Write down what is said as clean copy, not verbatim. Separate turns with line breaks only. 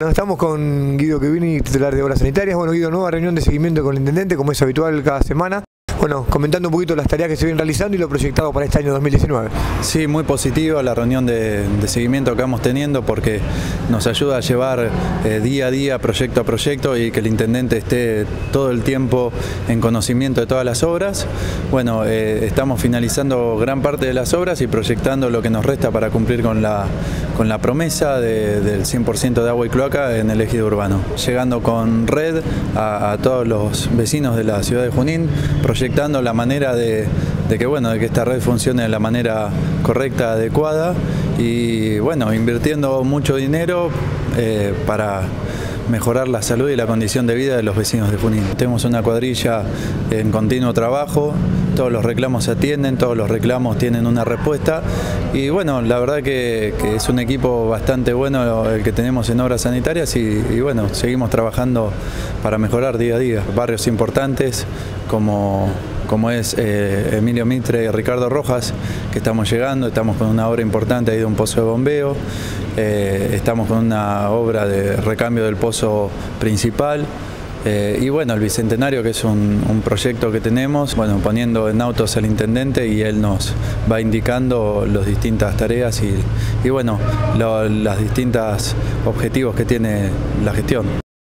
Estamos con Guido Chevini, titular de Obras Sanitarias. Bueno, Guido, nueva reunión de seguimiento con el intendente, como es habitual cada semana. Bueno, comentando un poquito las tareas que se vienen realizando y lo proyectado para este año 2019.
Sí, muy positiva la reunión de seguimiento que vamos teniendo porque nos ayuda a llevar día a día, proyecto a proyecto y que el intendente esté todo el tiempo en conocimiento de todas las obras. Bueno, estamos finalizando gran parte de las obras y proyectando lo que nos resta para cumplir con la promesa del 100% de agua y cloaca en el ejido urbano. Llegando con red a todos los vecinos de la ciudad de Junín, proyectando la manera de que esta red funcione de la manera correcta, adecuada y bueno, invirtiendo mucho dinero para mejorar la salud y la condición de vida de los vecinos de Junín. Tenemos una cuadrilla en continuo trabajo, todos los reclamos se atienden, todos los reclamos tienen una respuesta y bueno, la verdad que es un equipo bastante bueno el que tenemos en Obras Sanitarias y bueno, seguimos trabajando para mejorar día a día. Barrios importantes como es Emilio Mitre y Ricardo Rojas, que estamos llegando, estamos con una obra importante ahí de un pozo de bombeo, estamos con una obra de recambio del pozo principal, y bueno, el Bicentenario, que es un proyecto que tenemos, bueno, poniendo en autos al intendente y él nos va indicando las distintas tareas y bueno, los distintos objetivos que tiene la gestión.